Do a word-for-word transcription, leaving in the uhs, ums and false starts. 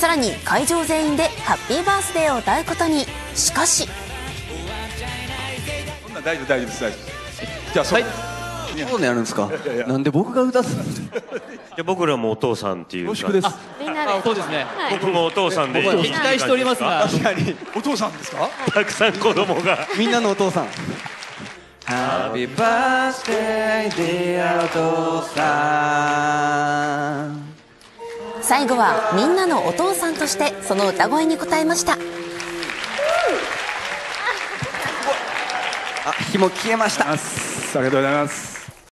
さらに会場全員でハッピーバースデーを歌うことに。しかしそんな大丈夫大丈夫です大丈夫です。じゃあそう、はい、 そうねやるんですか。なんで僕が歌うの。 じゃ僕らもお父さんっていうか。 恐縮です。 みんなで。そうですね。 僕もお父さんで。 期待しておりますが。 確かに。 お父さんですか。 たくさん子供が。 みんなのお父さん。Happy birthday dear お父さん。 最後はみんなのお父さんとしてその歌声に応えました。 あ、紐消えました。 ありがとうございます。